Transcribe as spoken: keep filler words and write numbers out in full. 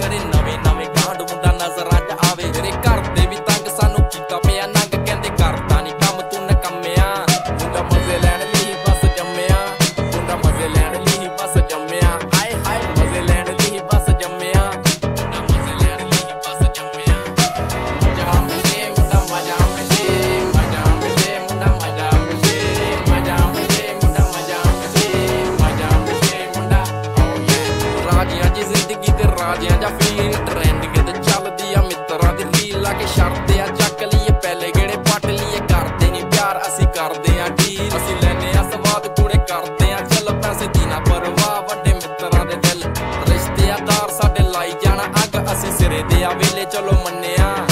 ਕਰੇ ਨਵੇਂ ਨਵੇਂ ਕਾਂਡ ਮੁੰਡਾ ਨਜ਼ਰਾਂ 'ਚ ਆਵੇ। ਤੇਰੇ ਘਰ ਦੇ ਵੀ ਤੰਗ ਸਾਨੂੰ ਕੀਤਾ ਪਿਆ ਨੰਗ, ਕਹਿੰਦੇ ਕਰਦਾ ਨੀ ਕੰਮ ਤੂੰ ਨਕੰਮਿਆ। ਮੁੰਡਾ ਮਜ਼ੇ ਲੈਣ ਲਈ ਬਸ ਜੰਮਿਆ, ਮੁੰਡਾ ਮਜ਼ੇ ਲੈਣ ਲਈ ਬਸ ਜੰਮਿਆ। ਹਾਏ ਹਾਏ ਮਜ਼ੇ ਲੈਣ ਲਈ ਬਸ ਜੰਮਿਆ, ਮੁੰਡਾ ਮਜ਼ੇ ਲੈਣ ਲਈ ਬਸ ਜੰਮਿਆ। ਮਜ਼ਾ ਮਿਲੇ ਮੁੰਡਾ ਮਜ਼ਾ ਮਿਲੇ, ਮਜ਼ਾ ਮਿਲੇ ਮੁੰਡਾ ਮਜ਼ਾ ਮਿਲੇ, ਮਜ਼ਾ ਮਿਲੇ ਮੁੰਡਾ ਮਜ਼ਾ ਮਿਲੇ, ਮਜ਼ਾ ਮਿਲੇ ਮੁੰਡਾ ਓ ਯੇ। ਰਾਜਿਆਂ ਦੀ ਜ਼ਿੰਦਗੀ ਤੇ ਰਾਜਿਆਂ ਦਾ ਫੀਲ ਟ੍ਰੈਂਡਿੰਗ ਤੇ ਚੱਲਦੀ ਆ ਮਿੱਤਰਾਂ ਦੀ ਰੀਲ ਲਾ ਕੇ ਛੱਡਦੇ ਆ ਚੱਕ ਲਈਏ ਪਹਿਲੇ ਗੇੜੇ ਪੱਟ ਲਈਏ। ਕਰਦੇ ਨੀ ਪਿਆਰ ਅਸੀਂ ਕਰਦੇ ਆ ਡੀਲ, ਅਸੀਂ ਲੈਨੇ ਆ ਸਵਾਦ ਕੁੜੇ ਕਰਦੇ ਆ ਚੱਲ ਪੈਸੇ ਦੀ ਨਾ ਪਰਵਾਹ ਵੱਡੇ ਮਿੱਤਰਾਂ ਦੇ ਦਿਲ। ਰਿਸ਼ਤੇਦਾਰ ਸਾਡੇ ਲਾਈ ਜਾਣਾ ਅੱਗ ਅਸੀਂ ਸਿਰੇ ਦੇ ਆ ਵੇਲੇ ਚਲੋ ਮੰਨਿਆ।